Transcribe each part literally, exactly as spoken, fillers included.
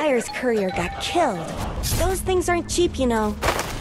Dire's courier got killed. Those things aren't cheap, you know.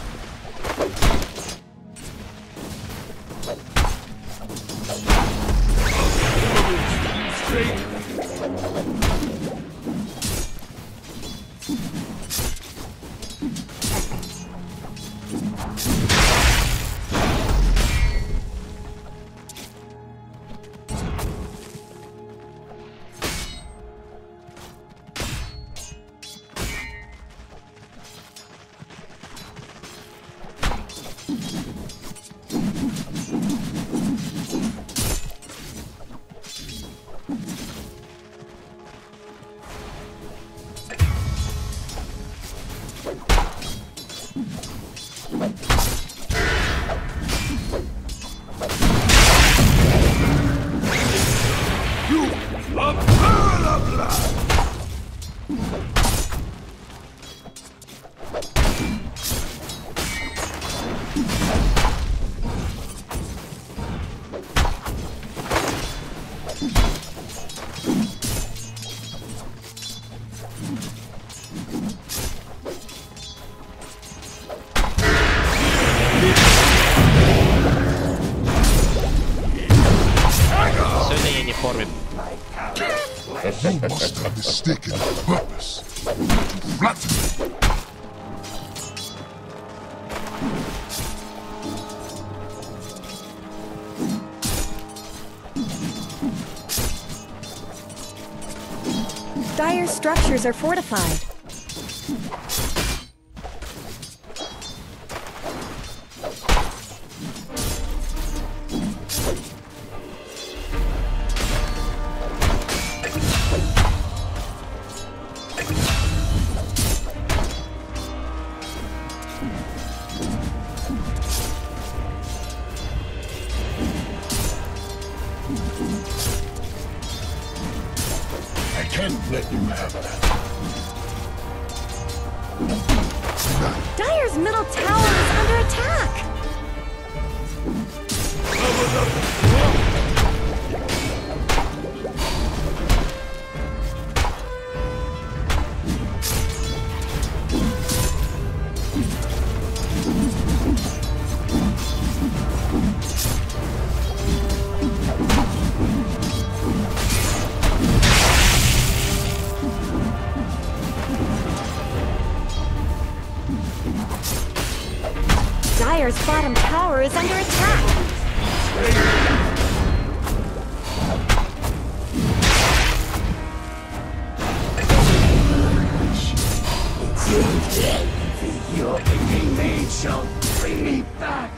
You must have mistaken the purpose. Flatten me. Dire's structures are fortified. Let you have that. Dire's middle tower is under attack! Dire's bottom tower is under attack! Your aching mage shall bring me back!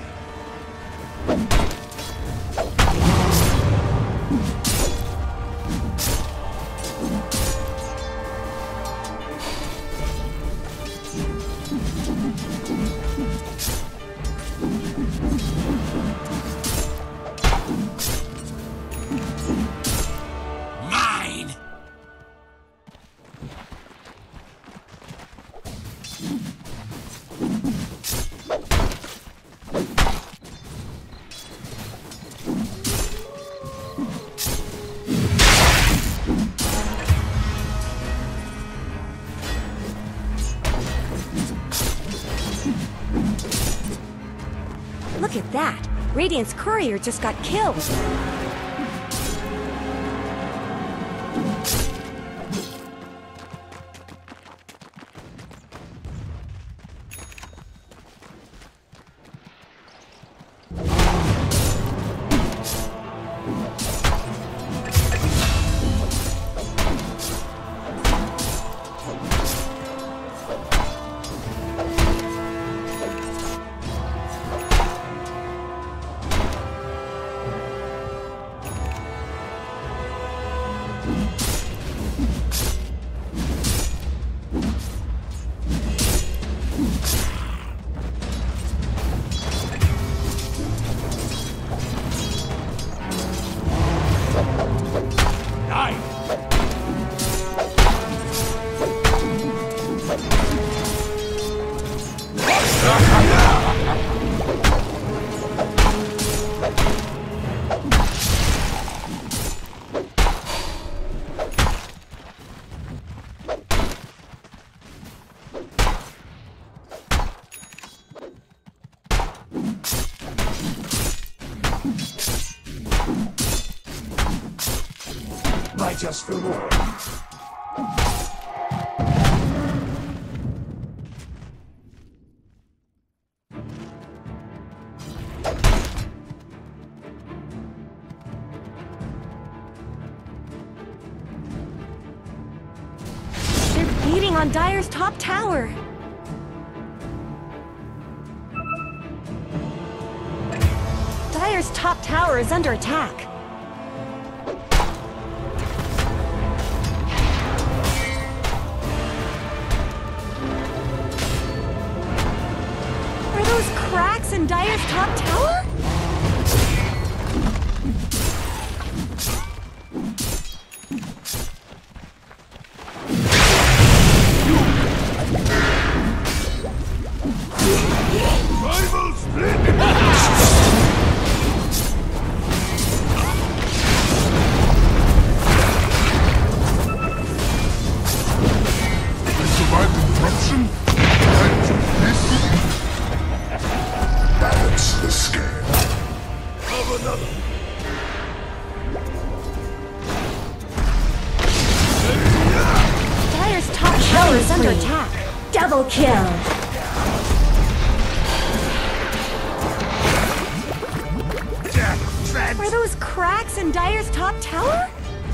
Look at that! Radiant's courier just got killed! just for more. They're beating on Dire's top tower. Dire's top tower is under attack. Are those cracks in Dire's top tower? Rival split! Survived interruption? Time to this? Balance the scale. Of another. Dire's top tower is under attack. Double kill. Are those cracks in Dire's top tower?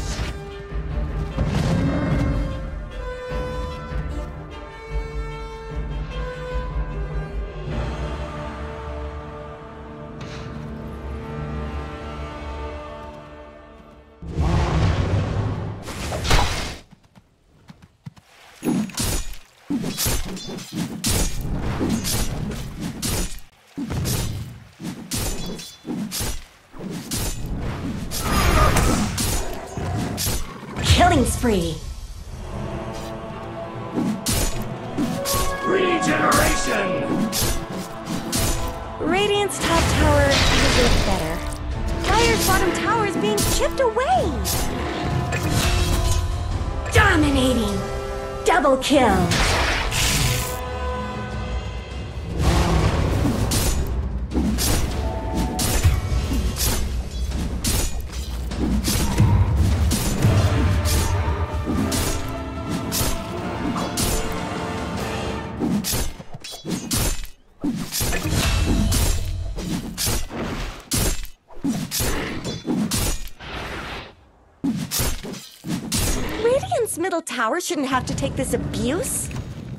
Killing spree. Regeneration! Radiant's top tower deserves better. Dire's bottom tower is being chipped away. Dominating. Double kill. Radiant's middle tower shouldn't have to take this abuse.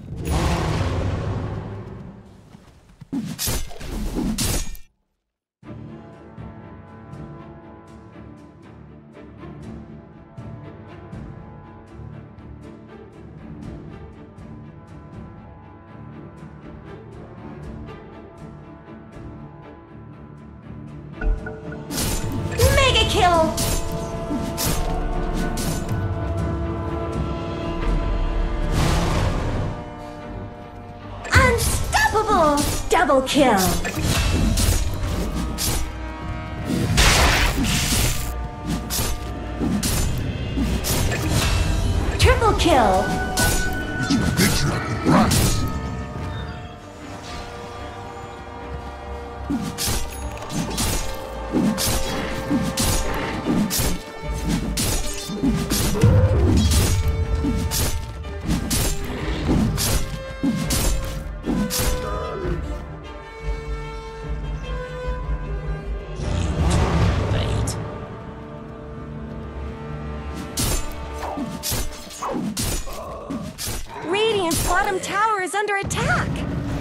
Mega kill! Unstoppable! Double kill! Triple kill! It's your patriarchy price. Radiant's bottom tower is under attack!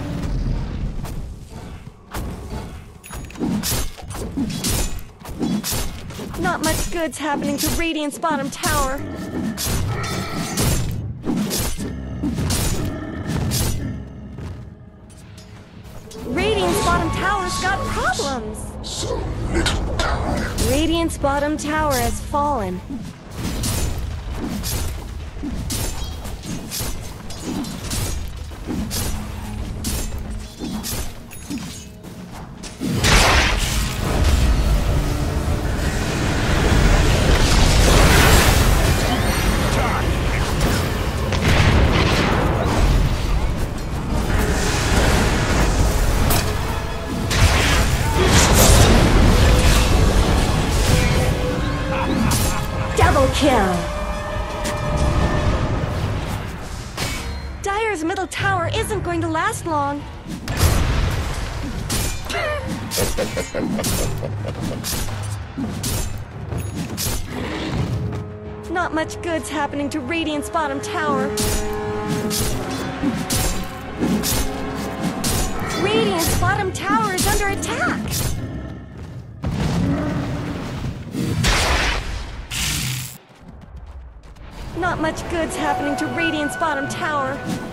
Not much good's happening to Radiant's bottom tower. Radiant's bottom tower's got problems! So little time. Radiant's bottom tower has fallen. middle tower isn't going to last long. Not much good's happening to Radiant's bottom tower. Radiant's bottom tower is under attack. Not much good's happening to Radiant's bottom tower.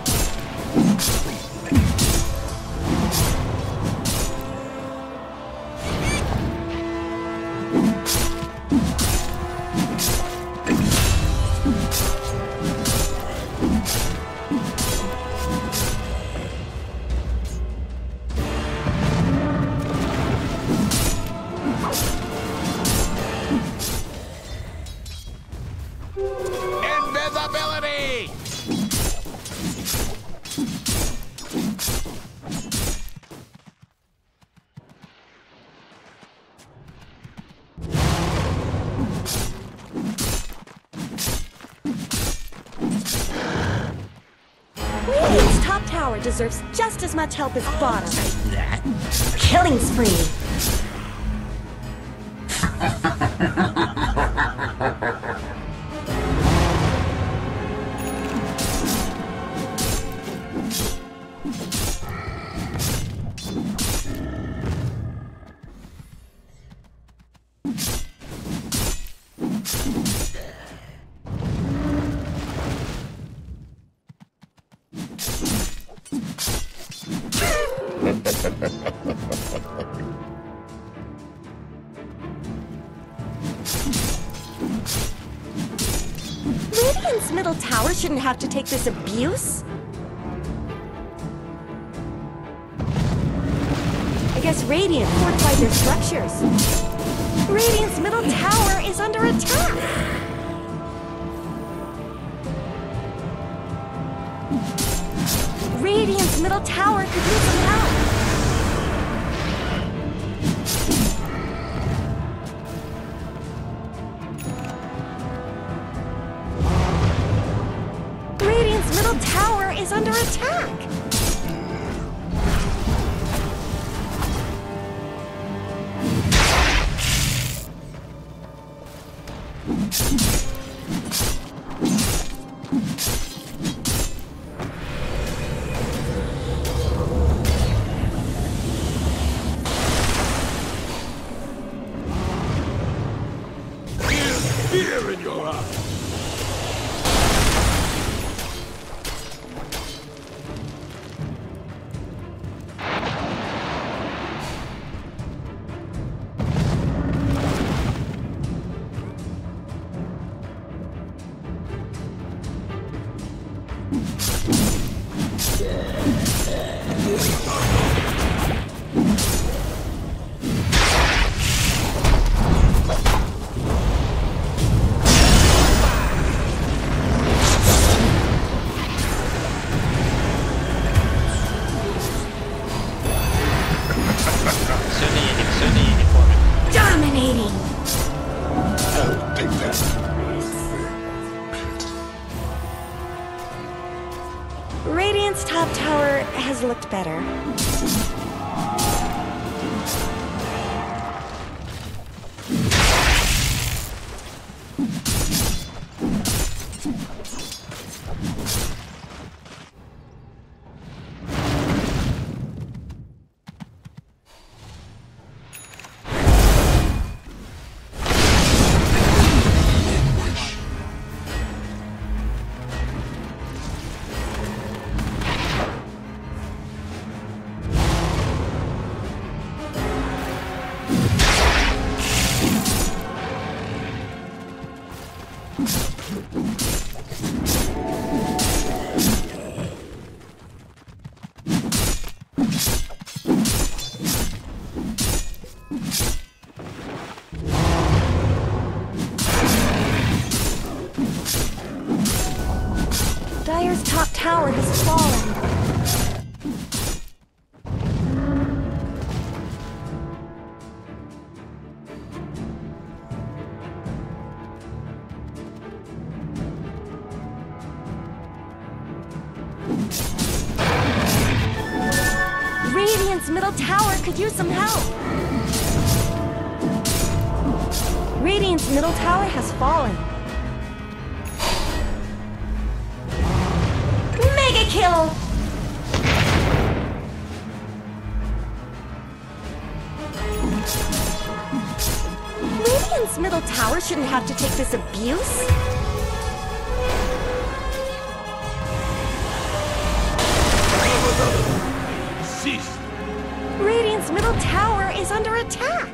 Invisibility! Radiant's top tower deserves just as much help as bottom. Killing spree. Radiant's middle tower shouldn't have to take this abuse. I guess Radiant fortified their structures. Radiant's middle tower is under attack. Radiant's middle tower could use some help. Radiant's middle tower is under attack. Fear in your eyes! Dominating. I'll take that. Radiant's top tower has looked better. Dire's top tower has fallen. Radiant's middle tower could use some help. Radiant's middle tower has fallen. Mega kill! Radiant's middle tower shouldn't have to take this abuse. Cease. Radiant's middle tower is under attack.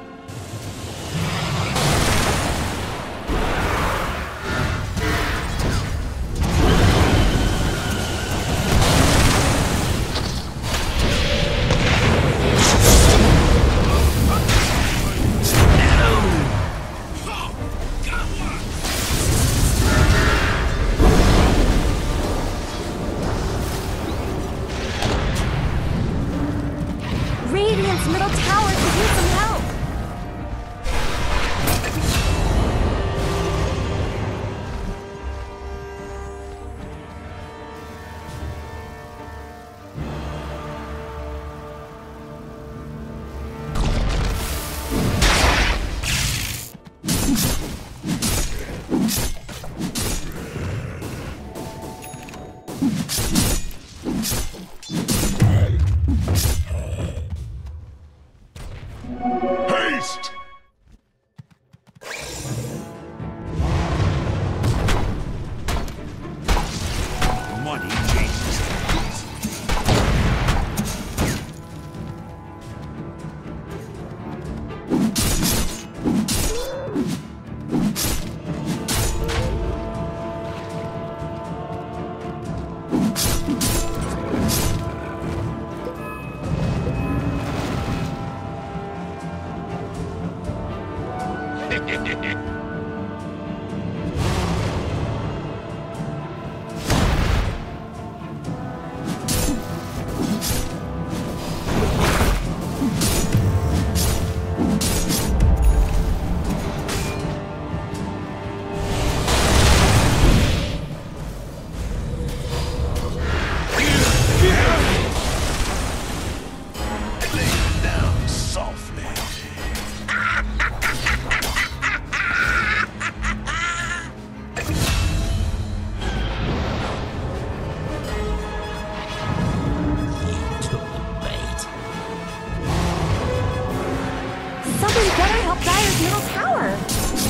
Radiant's middle tower could use some help. Haste! Money changes things. Somebody better help Dire's middle tower.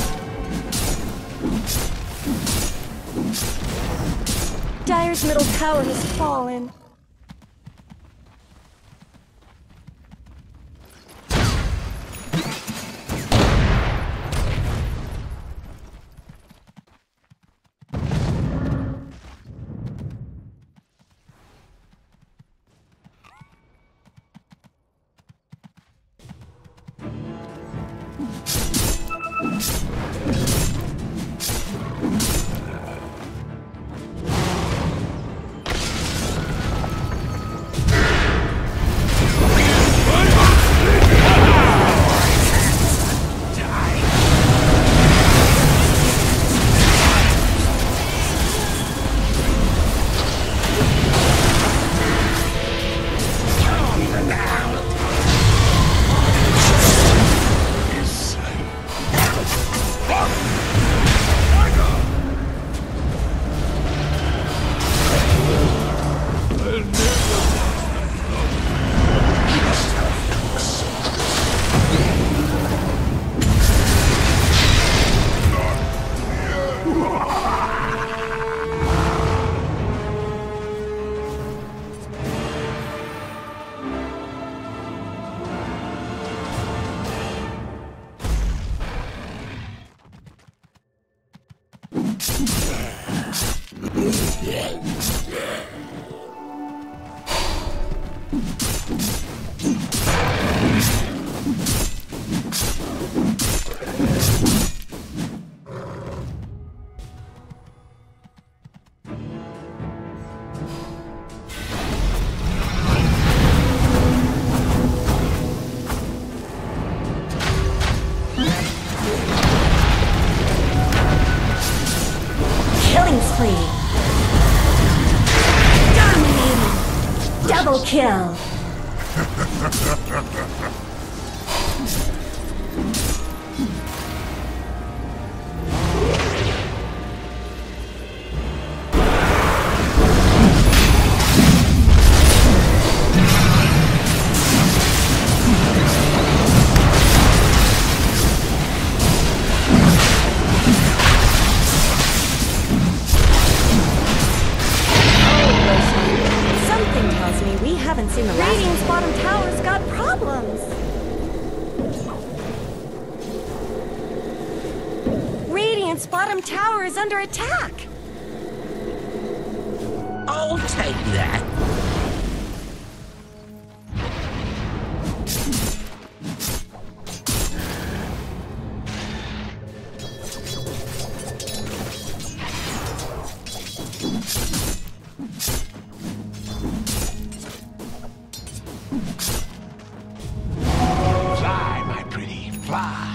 Dire's middle tower has fallen. Killing spree. Dominating. Double kill. Bottom tower is under attack! I'll take that. Fly, my pretty, fly.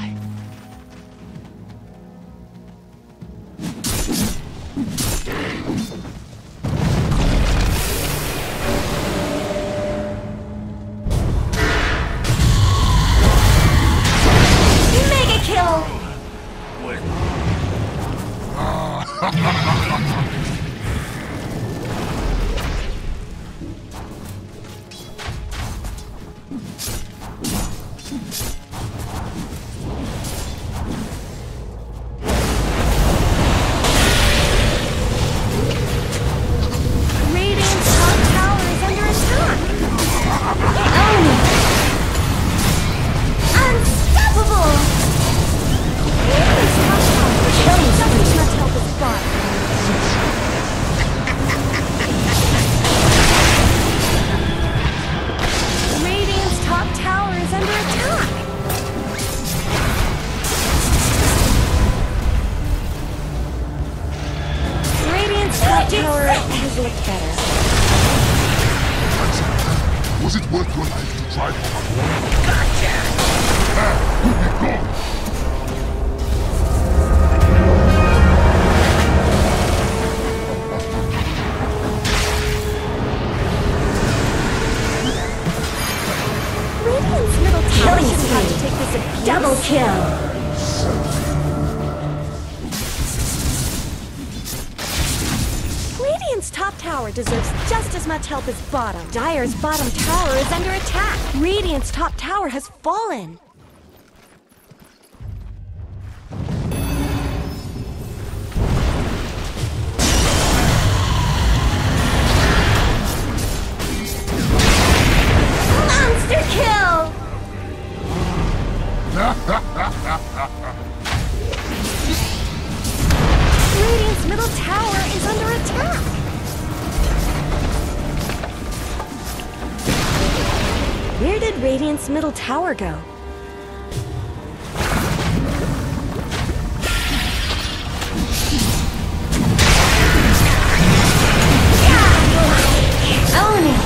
Was it worth your life to try for a war? Gotcha! Ah, you be gone! Radiant's middle tower should have to take this abuse. Double kill! Radiant's top tower deserves just as much help as bottom. Dire's bottom tower is under attack. Radiant's top tower has fallen. Monster kill! Radiant's middle tower is under attack. Where did Radiant's middle tower go? Own it!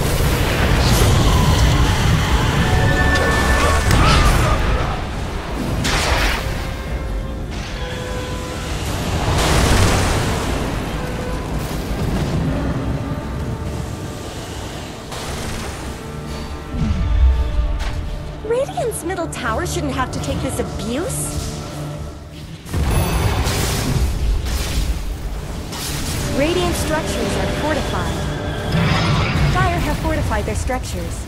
Radiant's middle tower shouldn't have to take this abuse. Radiant structures are fortified. Dire have fortified their structures.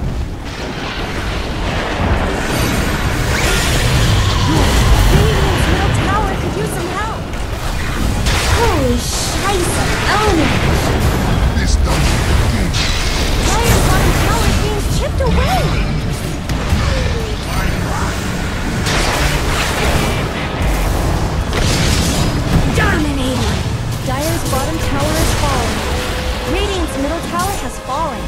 Radiant's middle tower could use some help. Holy scheisse! Own it! This dungeon begins. Dire's bottom tower is being chipped away! Dominating! Dire's bottom tower is falling. Radiant's middle tower has fallen.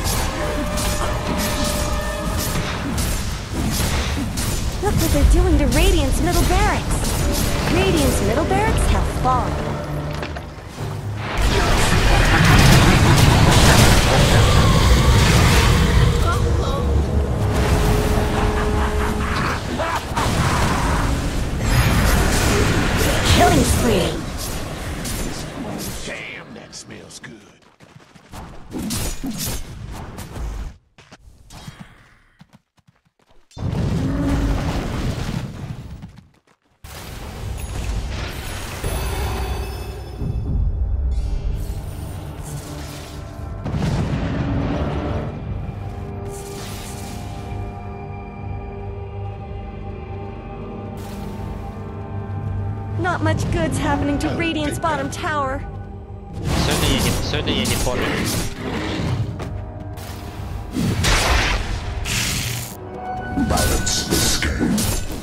Look what they're doing to Radiant's middle barracks. Radiant's middle barracks have fallen. Killing spree. Damn, that smells good. Not much good's happening to Radiant's bottom tower. Sönder gänget, sönder gänget bara. Balance the scale.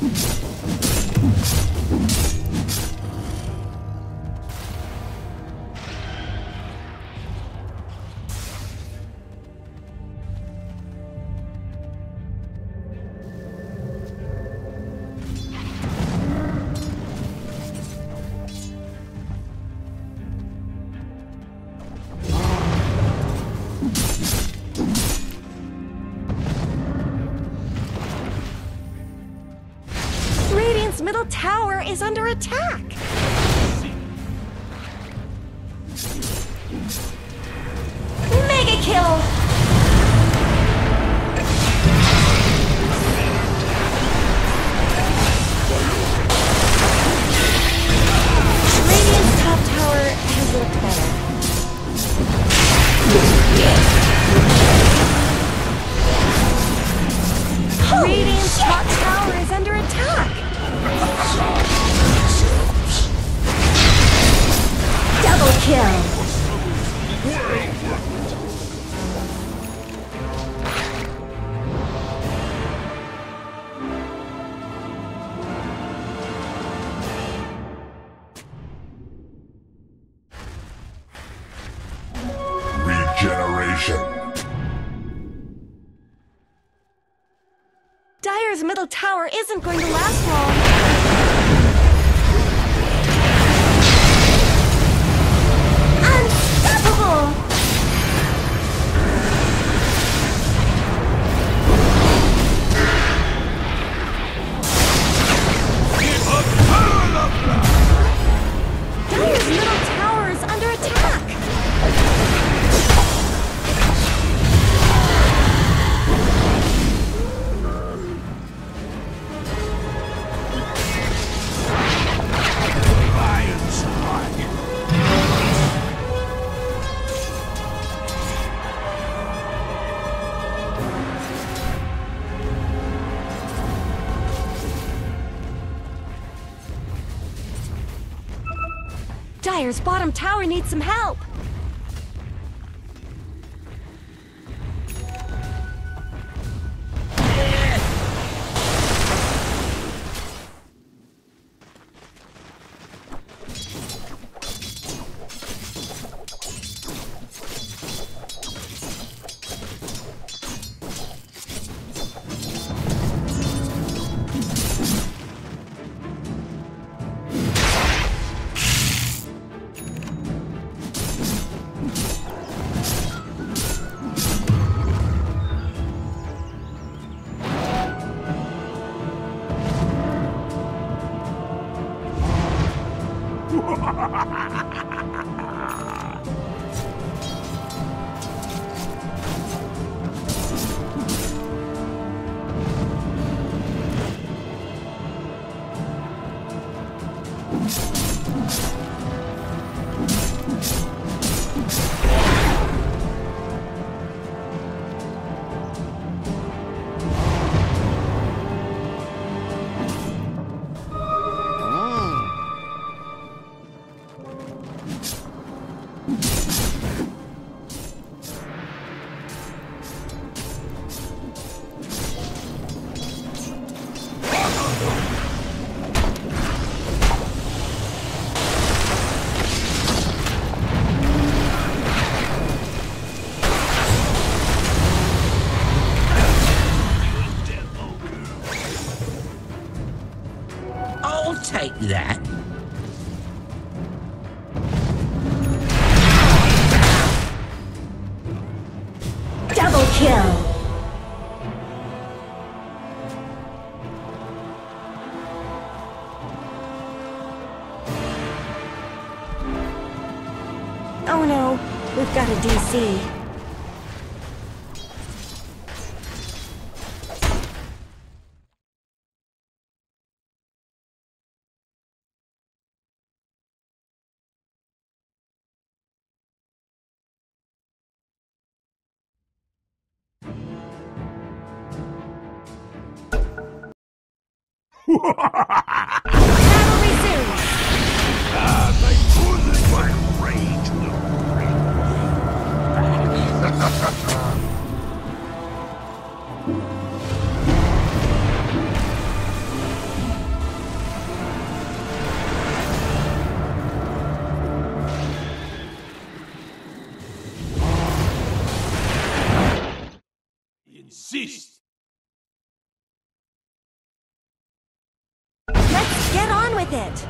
Middle tower is under attack. Mega kill. Radiant's top tower has looked better. Radiant's top tower is under attack. Double kill. Regeneration. Dire's middle tower isn't going to last long. Unstoppable! Dire's middle tower is under attack. Dire's bottom tower needs some help. Take that. Double kill. Oh no, we've got a D C. Battle resumes! insist. Let's get on with it!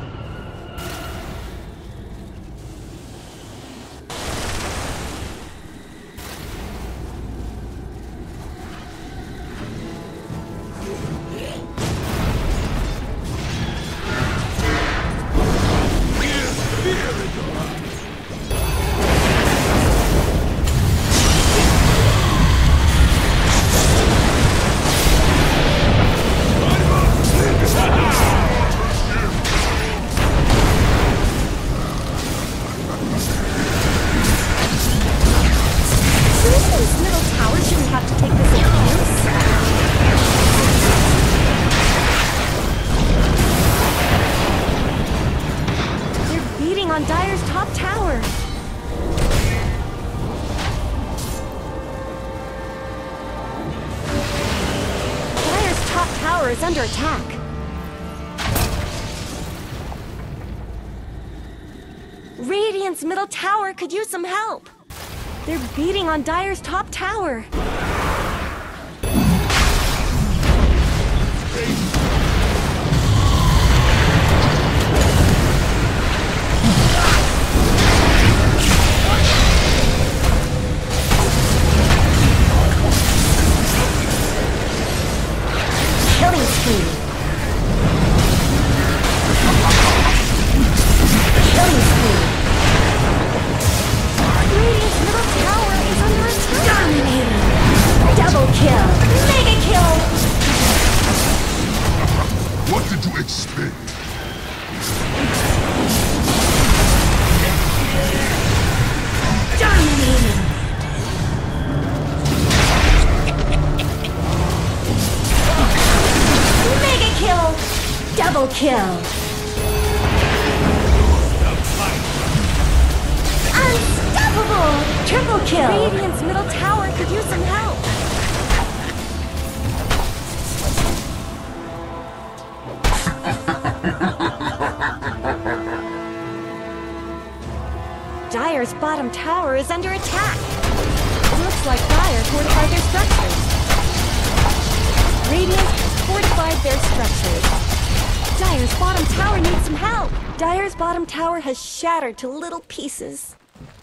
On Dire's top tower. Dire's top tower is under attack. Radiant's middle tower could use some help. They're beating on Dire's top tower. Killing spree. Killing spree. Radiant's middle tower is under attack. Dominating. Double kill. Mega kill. What did you expect? Dominating. Mega kill. Double kill. Unstoppable. Triple kill. Radiant's middle tower could use some help. Dire's bottom tower is under attack. Looks like Dire fortified their structures. Radiant fortified their structures. Dire's bottom tower needs some help. Dire's bottom tower has shattered to little pieces.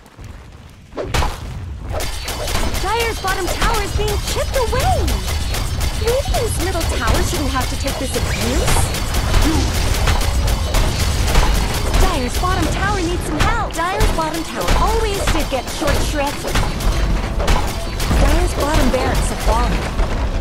Dire's bottom tower is being chipped away. Radiant's middle tower shouldn't have to take this abuse. Dire's bottom tower needs some help. Dire's bottom tower always did get short shreds. Dire's bottom barracks have fallen.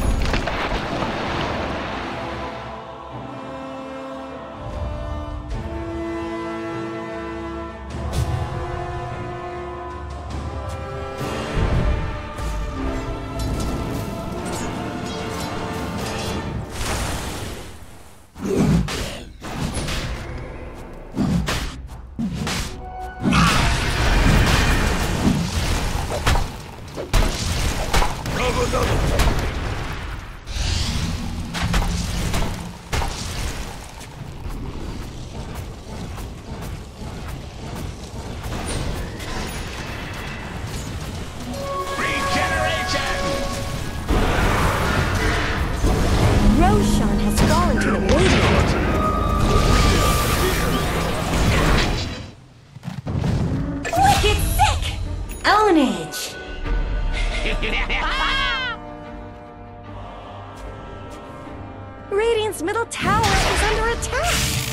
Radiant's middle tower is under attack!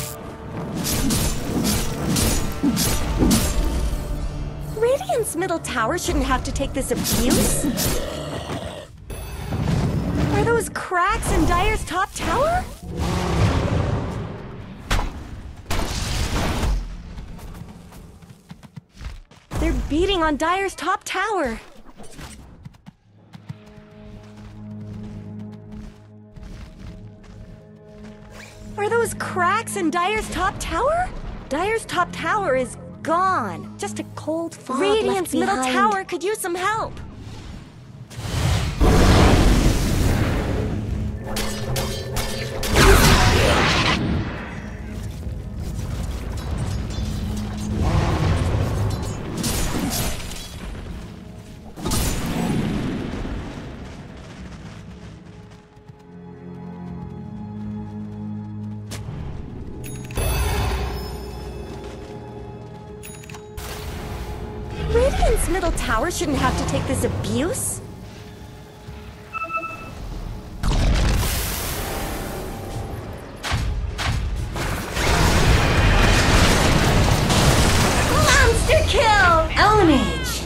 Radiant's middle tower shouldn't have to take this abuse. Are those cracks in Dire's top tower? They're beating on Dire's top tower. Are those cracks in Dire's top tower? Dire's top tower is gone. Just a cold fog. Radiant's middle tower could use some help. Radiant's middle tower shouldn't have to take this abuse? Monster kill! Ownage!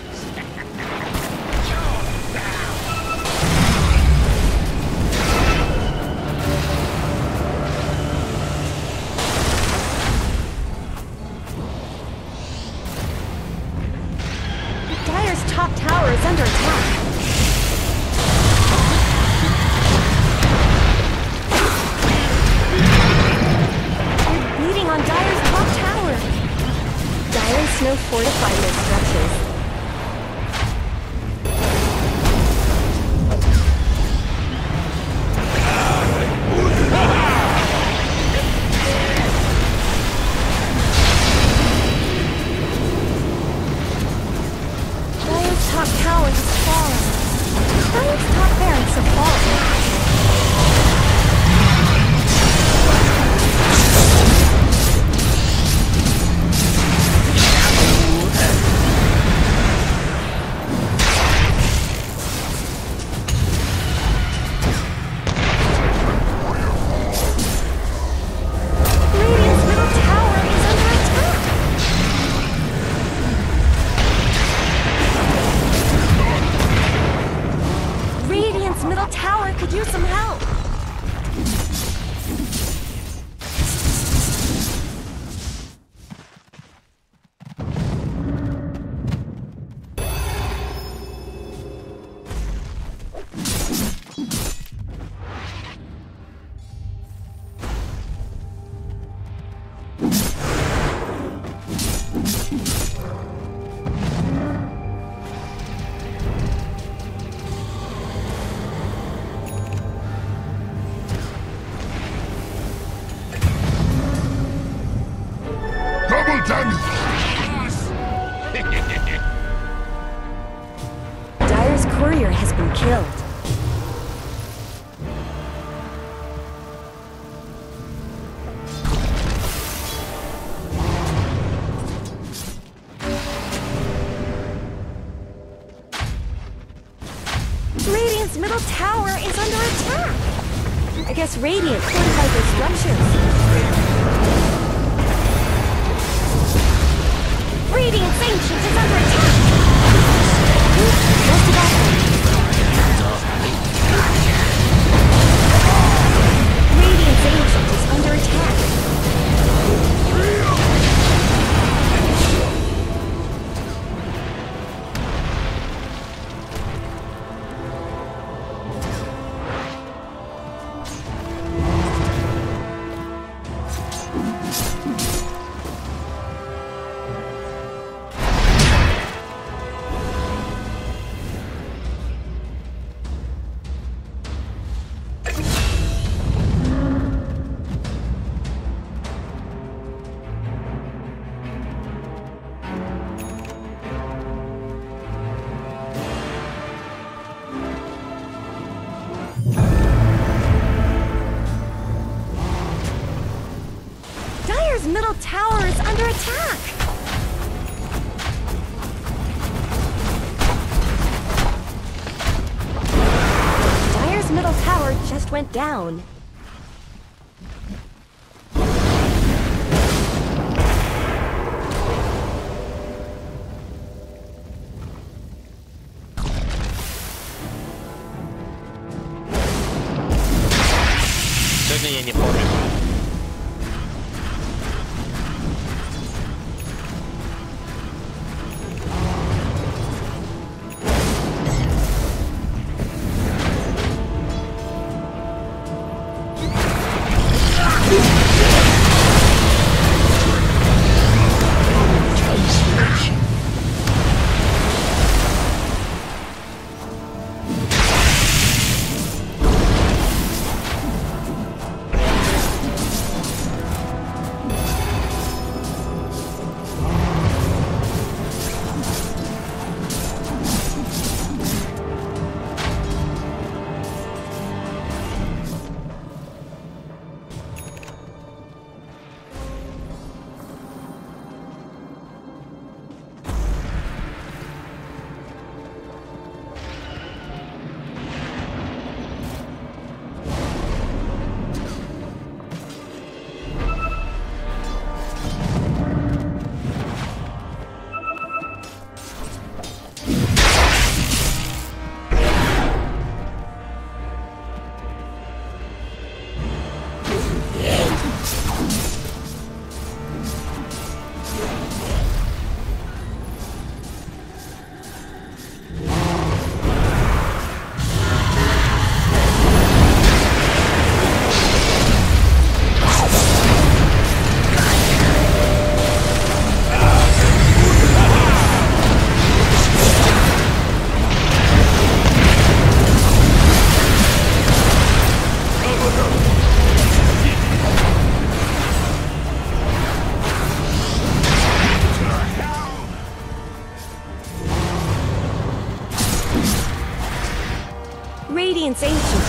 Top tower is under attack. They're beating on Dire's top tower. Dire Snow fortified their structures. Top tower has fallen. Dire's top barracks have fallen. Radiant's middle tower is under attack. Radiant's middle tower could use some help. Dire's courier has been killed. Radiant's middle tower is under attack. I guess Radiant fortified their structures. Radiant's Ancient is under attack! What's about them? Radiant's Ancient is under attack. Dire's middle tower is under attack! Dire's middle tower just went down. Söyle yeni forvet.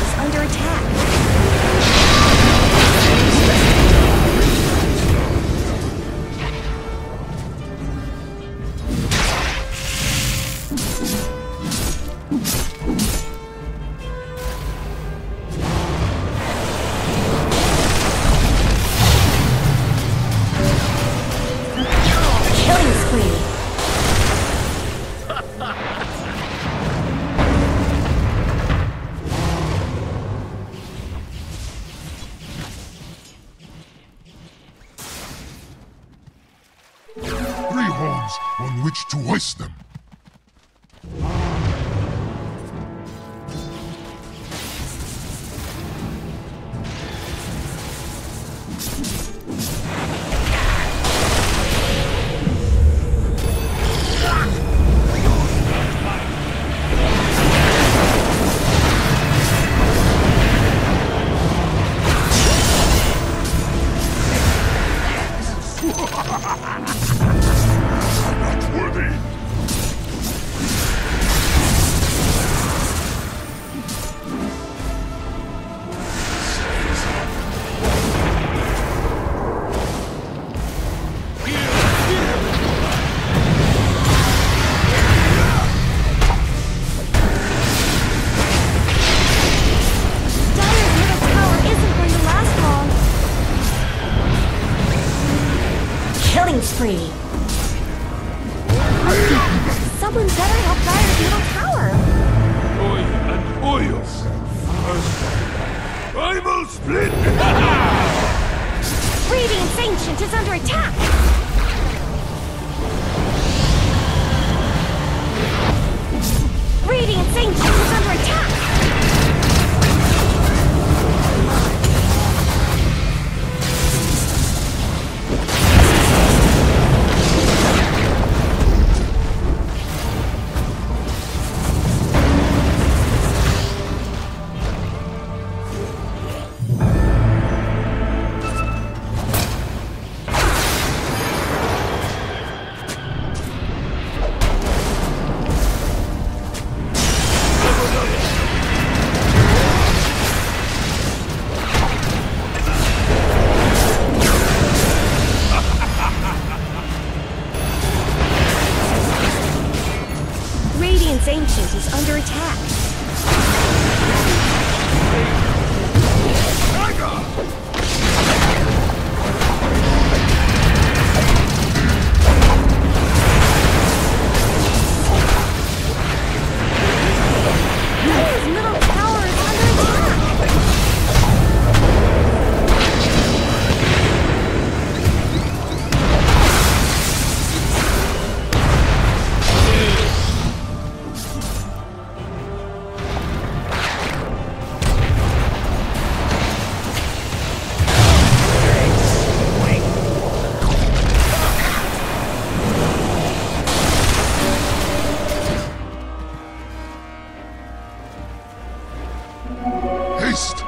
is under attack. Killing spree. Three horns on which to hoist them. Not worthy. Dire's middle tower isn't going to last long. Killing spree. Someone better help Dire's middle tower. Oil and oils. First, rival split. Radiant's Ancient is under attack. Radiant's Ancient is under attack. Radiant's Ancient is under attack. Dire's middle tower is under attack. Haste!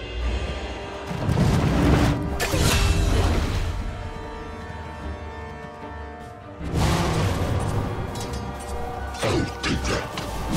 I'll take that.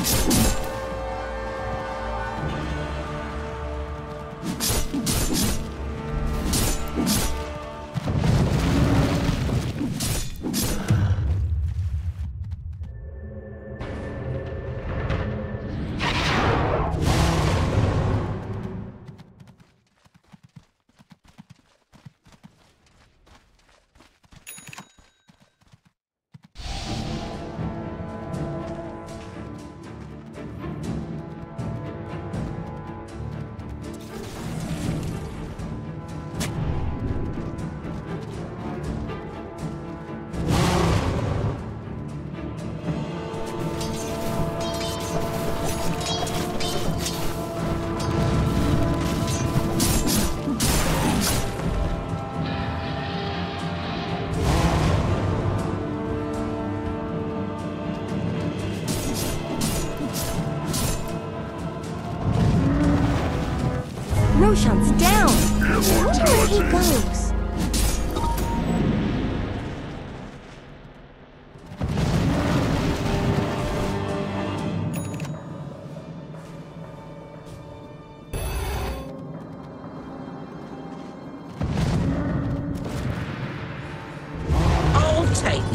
Roshan's down. I wonder where he goes.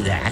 that.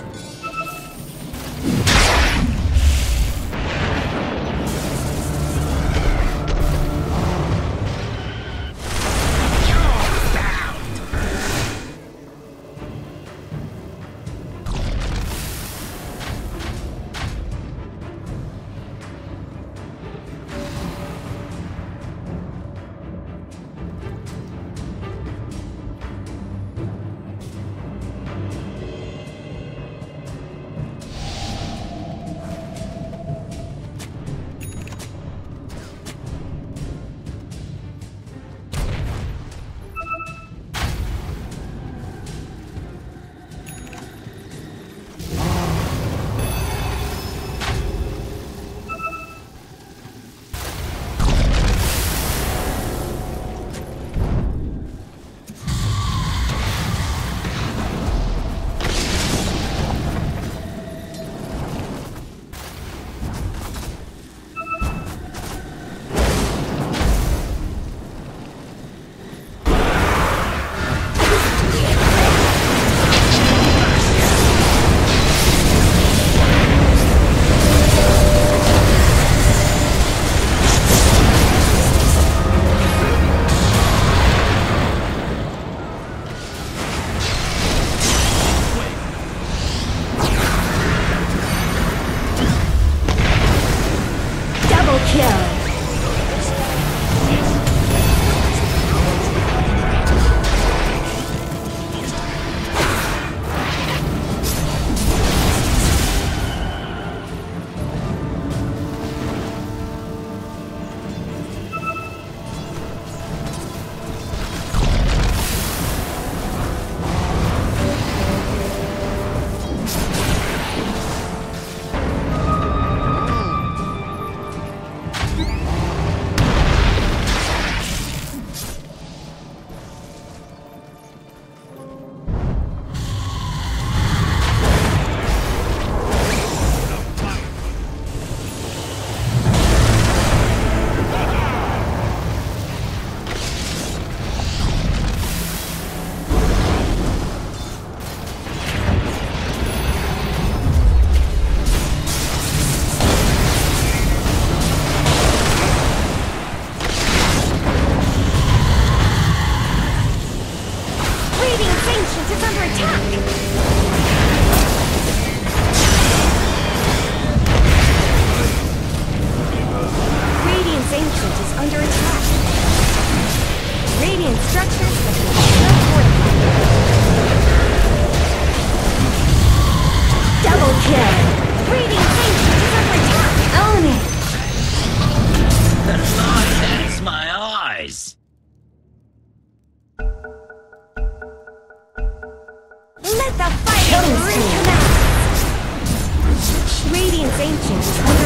Let the fight recommence! Radiant's Ancient is under